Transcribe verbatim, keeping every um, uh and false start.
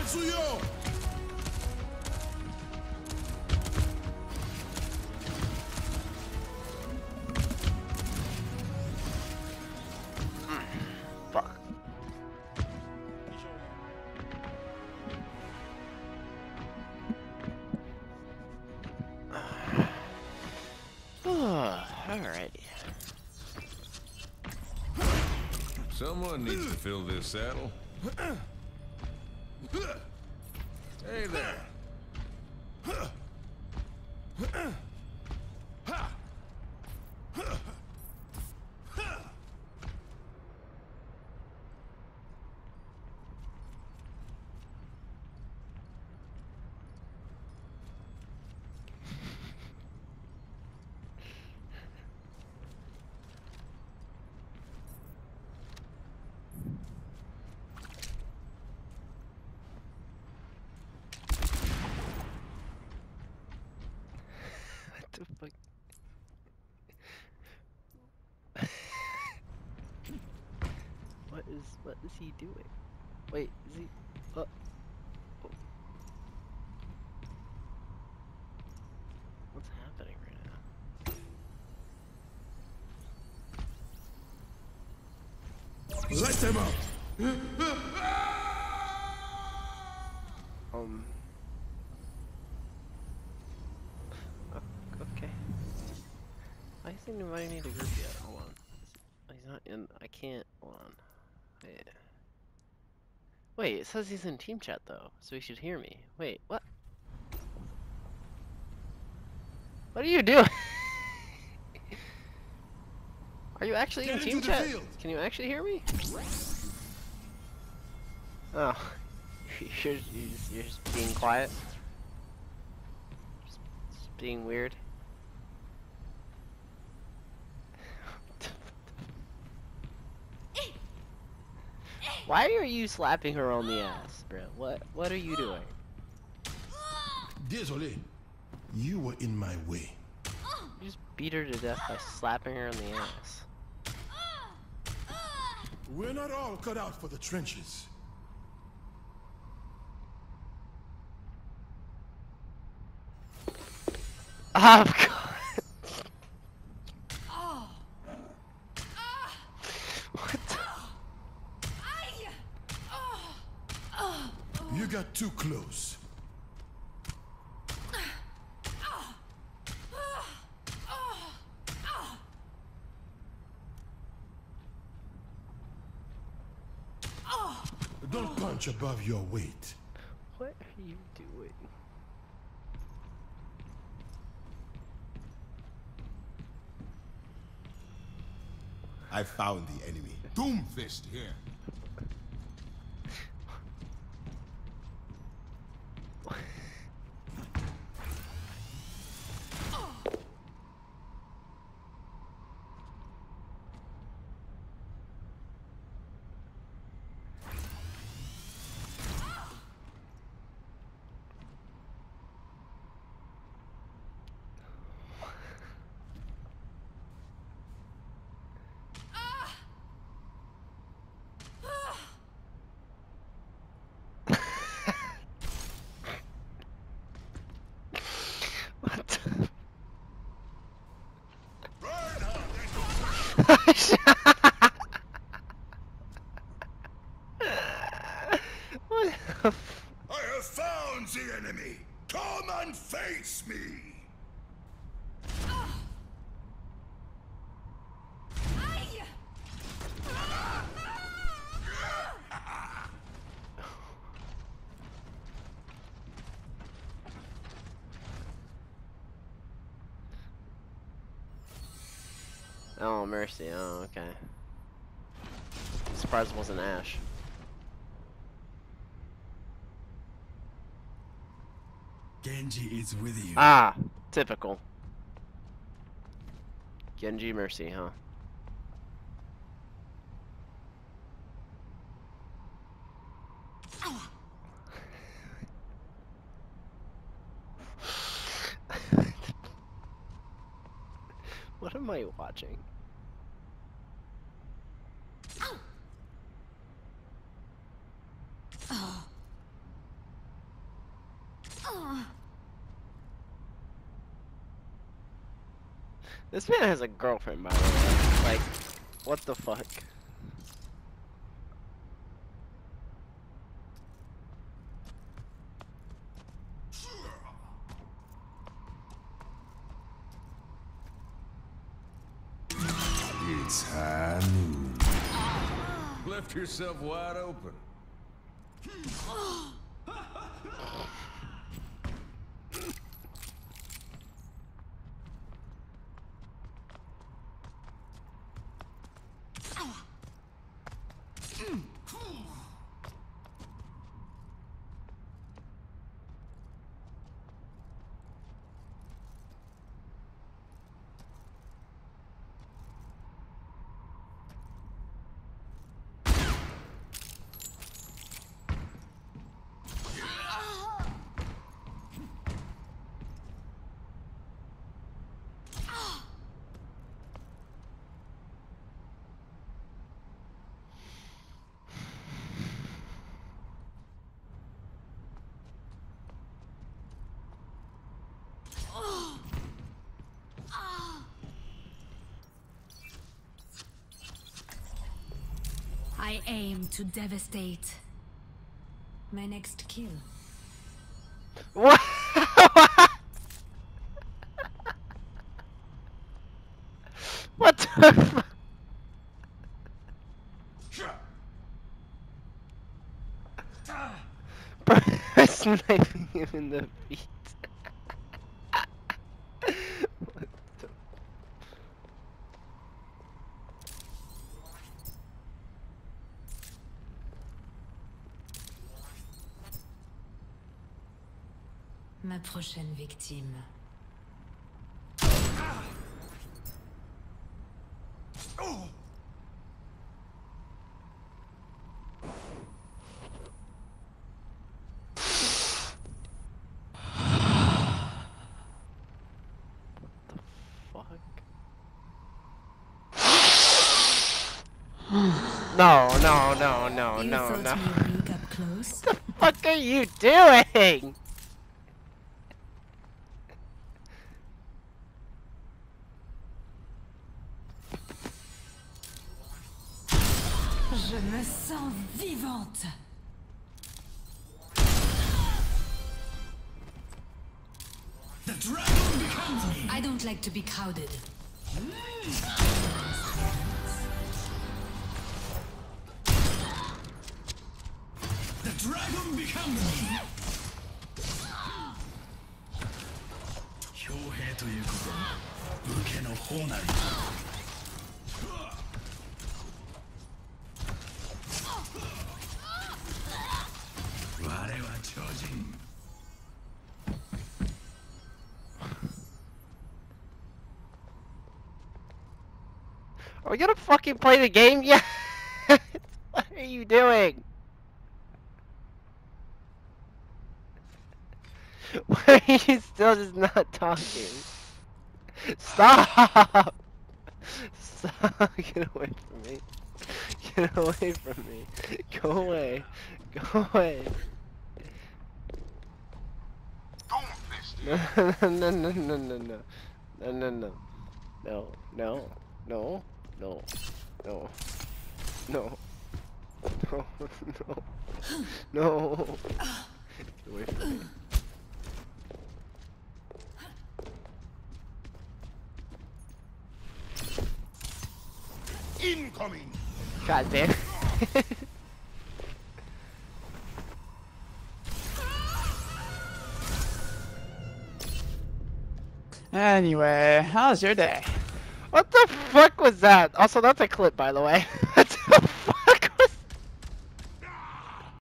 Atsuyo! Fuck. Alrighty. Someone needs to fill this saddle. Hey there. What the fuck? What is what is he doing? Wait, is he? Uh, oh. What's happening right now? Let them out! Um. o- Okay. Why is he inviting me to group yet? Hold on. He's not in. I can't. Hold on. Wait. Wait, it says he's in team chat though, so he should hear me. Wait, what? What are you doing? Are you actually Get in team into the chat? field. Can you actually hear me? Oh, you're, you're, just, you're just being quiet? Just, just being weird? Why are you slapping her on the ass, bro? What What are you doing? Désolé. You were in my way. You just beat her to death by slapping her on the ass. We're not all cut out for the trenches. Oh god. What the? You got too close. Don't punch above your weight. What are you doing? I found the enemy. Doomfist here. What the? What the f- I have found the enemy. Come and face me. Oh, mercy. Oh, okay. Surprised it wasn't Ash. Genji is with you. Ah, typical. Genji Mercy, huh? What am I watching? This man has a girlfriend, by the way. Like, what the fuck? It's high noon. Left yourself wide open. I aim to devastate. My next kill. What? What the fuck? Bro, I'm sniping him in the feet. What the... Ma prochaine victime. No, no, no, no, You no, thought no. me weak up close? What the fuck are you doing? Je me sens vivante. The dragon becomes me. I don't like to be crowded. The dragon becomes me. 傭兵ということは武家の方なり。我は超人。 Are we gonna fucking play the game yet? What are you doing? Why are you still just not talking? Stop! Stop! Get away from me. Get away from me. Go away. Go away. No, no, no, no, no, no, no. No, no, no. No, no, no, no, no, no, no, no, no. Get away from me. Incoming! God damn. Anyway, how's your day? What the fuck was that? Also, that's a clip, by the way.